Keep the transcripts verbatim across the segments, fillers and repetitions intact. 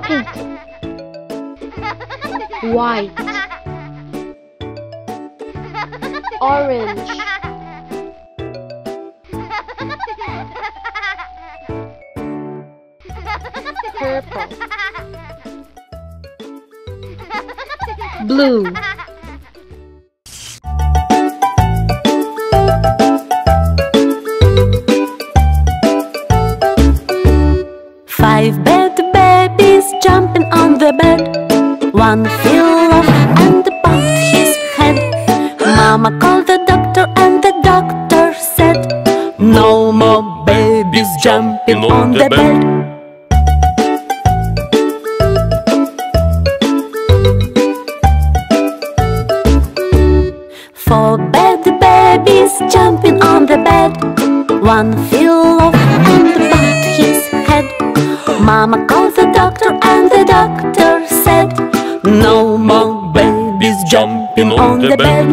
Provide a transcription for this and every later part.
Pink, white, orange, purple, blue, five bad babies jumping on the bed. One fell off and bumped his head. Mama called the doctor and the doctor said, "No more babies jumping on the bed." Four bad babies jumping on the bed. One fell off and bumped his head. Mama called the doctor and the doctor said, "No more babies jumping on the bed."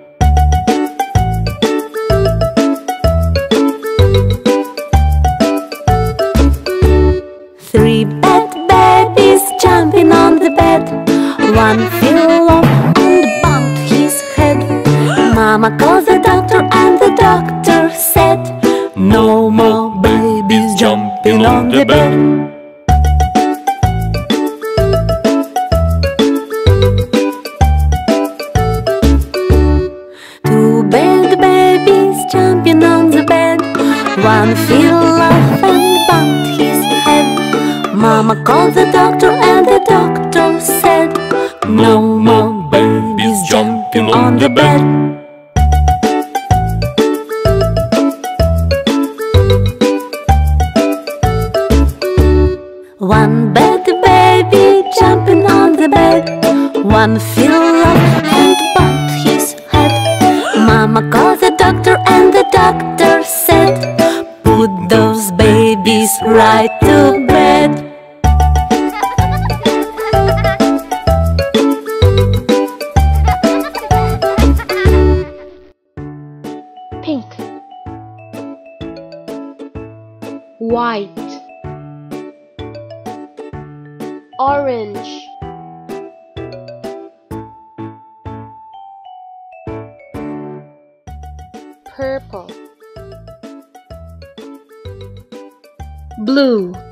Three bad babies jumping on the bed. One fell off and bumped his head. Mama called the doctor and the doctor said, "No more babies jumping on the bed." Two bad babies jumping on the bed. One fell off and bumped his head. Mama called the doctor and the doctor said, "No more babies jumping on the bed." One bad baby jumping on the bed. One fell off and bumped his head. Mama called the doctor and the doctor said, "Put those babies right to bed." pink, white, orange, purple, blue.